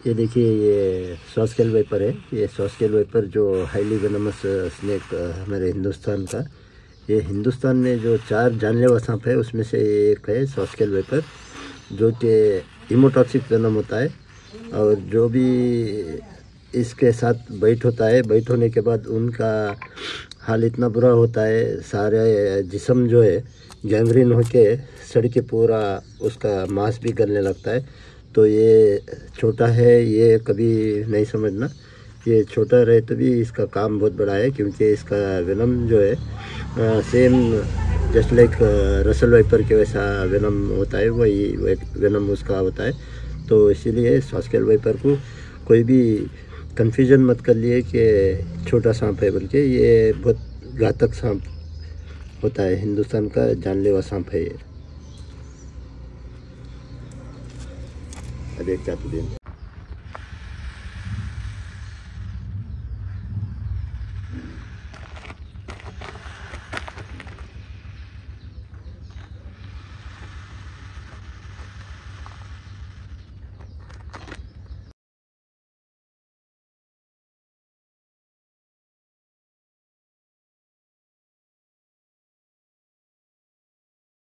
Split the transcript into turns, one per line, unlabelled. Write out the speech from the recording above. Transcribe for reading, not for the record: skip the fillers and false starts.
ये देखिए, ये सॉस्केल वाइपर है। ये सॉस्केल वाइपर जो हाईली वेनमस स्नेक हमारे हिंदुस्तान का, ये हिंदुस्तान में जो 4 जानलेवा सांप है उसमें से एक है सॉस्केल वाइपर, जो कि हीमोटॉक्सिक वेनम होता है। और जो भी इसके साथ बाइट होता है, बाइट होने के बाद उनका हाल इतना बुरा होता है, सारे जिस्म जो है गैंग्रीन होके सड़ के पूरा उसका मांस भी गलने लगता है। तो ये छोटा है, ये कभी नहीं समझना। ये छोटा रहे तो भी इसका काम बहुत बड़ा है, क्योंकि इसका वेनम जो है same just like Russell viper के वैसा वेनम होता है, वही वेनम उसका होता है। तो इसीलिए सॉस्केल वाइपर को कोई भी कन्फ्यूजन मत कर लिए कि छोटा सांप है, बल्कि ये बहुत घातक सांप होता है, हिंदुस्तान का जानलेवा सांप है ये। अब एक चाकू दें।